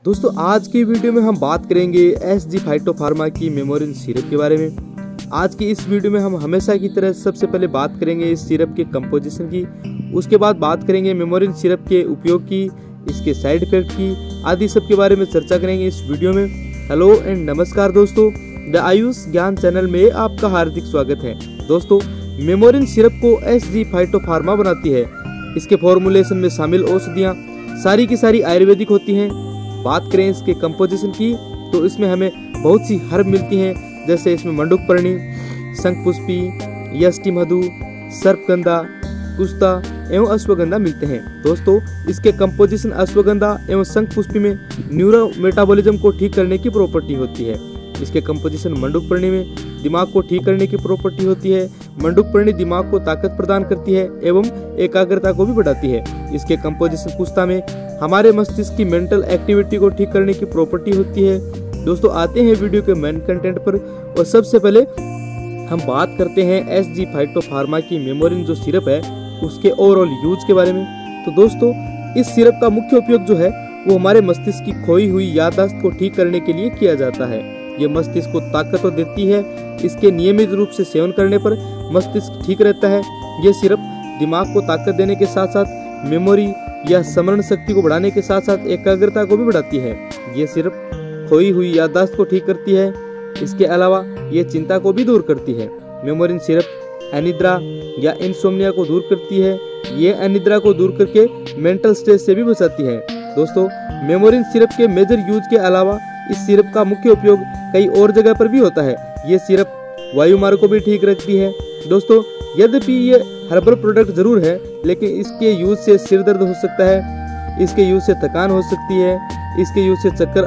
दोस्तों आज की वीडियो में हम बात करेंगे एसजी फाइटोफार्मा की मेमोरिन सिरप के बारे में। आज की इस वीडियो में हम हमेशा की तरह सबसे पहले बात करेंगे इस सिरप के कंपोजिशन की, उसके बाद बात करेंगे मेमोरिन सिरप के उपयोग की, इसके साइड इफेक्ट की, आदि सब के बारे में चर्चा करेंगे इस वीडियो में। हेलो एंड नमस्कार दोस्तों, द आयुष ज्ञान चैनल में आपका हार्दिक स्वागत है। दोस्तों मेमोरिन सिरप को एसजी फाइटोफार्मा बनाती है। इसके फॉर्मुलेशन में शामिल औषधियाँ सारी की सारी आयुर्वेदिक होती हैं। बात करें इसके कंपोजिशन की तो इसमें हमें बहुत सी हर्ब मिलती हैं, जैसे इसमें मंडूकपर्णी, शंखपुष्पी, यष्टिमधु, सर्पगंधा, कुस्ता एवं अश्वगंधा मिलते हैं। दोस्तों इसके कंपोजिशन अश्वगंधा एवं शंखपुष्पी में न्यूरो मेटाबॉलिज्म को ठीक करने की प्रॉपर्टी होती है। इसके कंपोजिशन मंडूकपर्णी में दिमाग को ठीक करने की प्रॉपर्टी होती है। मंडूकपर्णी दिमाग को ताकत प्रदान करती है एवं एकाग्रता को भी बढ़ाती है। इसके कंपोजिशन कुस्ता में हमारे मस्तिष्क की मेंटल एक्टिविटी को ठीक करने की प्रॉपर्टी होती है। दोस्तों आते हैं वीडियो के मेन कंटेंट पर, और सबसे पहले हम बात करते हैं एसजी फाइटोफार्मा की मेमोरिन जो सिरप है उसके ओवरऑल यूज के बारे में। तो दोस्तों इस सिरप का मुख्य उपयोग जो है वो हमारे मस्तिष्क की खोई हुई याददाश्त को ठीक करने के लिए किया जाता है। ये मस्तिष्क को ताकत तो देती है। इसके नियमित रूप से सेवन करने पर मस्तिष्क ठीक रहता है। ये सिरप दिमाग को ताकत देने के साथ साथ मेमोरी या स्मरण शक्ति को बढ़ाने के साथ साथ एकाग्रता को भी बढ़ाती है। ये सिरप खोई हुई याददाश्त को ठीक करती है। इसके अलावा ये चिंता को भी दूर करती है। मेमोरिन सिरप अनिद्रा या इंसोम्निया को दूर करती है। ये अनिद्रा को दूर करके मेंटल स्ट्रेस से भी बचाती है। दोस्तों मेमोरिन सिरप के मेजर यूज के अलावा इस सिरप का मुख्य उपयोग कई और जगह पर भी होता है। ये सिरप वायुमार्ग को भी ठीक रखती है। दोस्तों यद्यपि ये हर्बल प्रोडक्ट जरूर है, लेकिन इसके यूज से सिर दर्द हो सकता है, इसके यूज से थकान हो सकती है, इसके यूज से चक्कर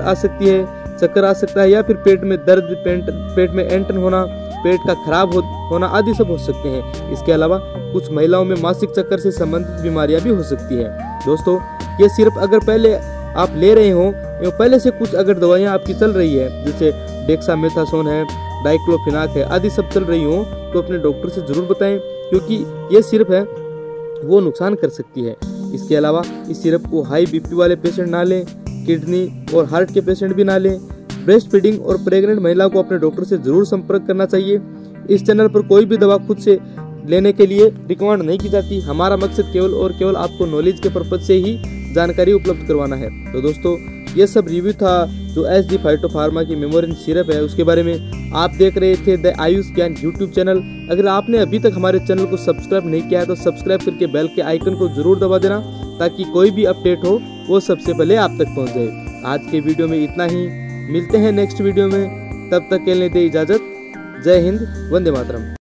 आ सकता है या फिर पेट में दर्द, पेट में ऐंठन होना, पेट का खराब होना आदि सब हो सकते हैं। इसके अलावा कुछ महिलाओं में मासिक चक्कर से संबंधित बीमारियां भी हो सकती है। दोस्तों ये सिरप अगर पहले आप ले रहे हो या पहले से कुछ अगर दवाइयां आपकी चल रही है, जैसे डेक्सामेथासोन है, डाइक्लोफिनाक है आदि सब चल रही हो, तो अपने डॉक्टर से जरूर बताएं, क्योंकि ये सिरप है वो नुकसान कर सकती है। इसके अलावा इस सिरप को हाई बीपी वाले पेशेंट ना लें, किडनी और हार्ट के पेशेंट भी ना लें। ब्रेस्ट फीडिंग और प्रेग्नेंट महिला को अपने डॉक्टर से जरूर संपर्क करना चाहिए। इस चैनल पर कोई भी दवा खुद से लेने के लिए रिकमेंड नहीं की जाती। हमारा मकसद केवल और केवल आपको नॉलेज के पर्पज से ही जानकारी उपलब्ध करवाना है। तो दोस्तों ये सब रिव्यू था जो एसजी फाइटोफार्मा की मेमोरिन सिरप है उसके बारे में। आप देख रहे थे द आयुष ज्ञान यूट्यूब चैनल। अगर आपने अभी तक हमारे चैनल को सब्सक्राइब नहीं किया है तो सब्सक्राइब करके बेल के आइकन को जरूर दबा देना, ताकि कोई भी अपडेट हो वो सबसे पहले आप तक पहुंच जाए। आज के वीडियो में इतना ही, मिलते हैं नेक्स्ट वीडियो में, तब तक के लिए दे इजाजत। जय हिंद, वंदे मातरम।